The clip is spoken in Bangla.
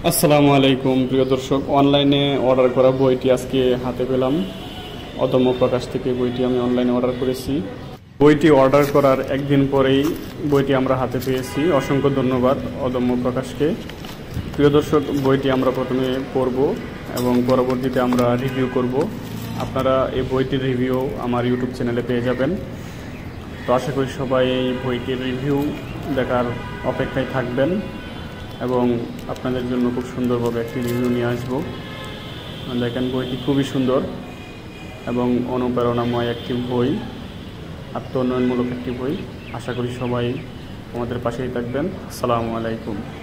আসসালামু আলাইকুম প্রিয় দর্শক, অনলাইনে অর্ডার করা বইটি আজকে হাতে পেলাম। অদম্য প্রকাশ থেকে বইটি আমি অনলাইনে অর্ডার করেছি। বইটি অর্ডার করার একদিন পরেই বইটি আমরা হাতে পেয়েছি। অসংখ্য ধন্যবাদ অদম্য প্রকাশকে। প্রিয় দর্শক, বইটি আমরা প্রথমে পড়ব এবং পরবর্তীতে আমরা রিভিউ করব। আপনারা এই বইটির রিভিউ আমার ইউটিউব চ্যানেলে পেয়ে যাবেন। তো আশা করি সবাই এই বইটির রিভিউ দেখার অপেক্ষায় থাকবেন এবং আপনাদের জন্য খুব সুন্দরভাবে একটি রিভিউ নিয়ে আসবো। দেখেন, বইটি খুবই সুন্দর এবং অনুপ্রেরণাময় একটি বই, আত্ম উন্নয়নমূলক একটি বই। আশা করি সবাই আমাদের পাশেই থাকবেন। আসসালামু আলাইকুম।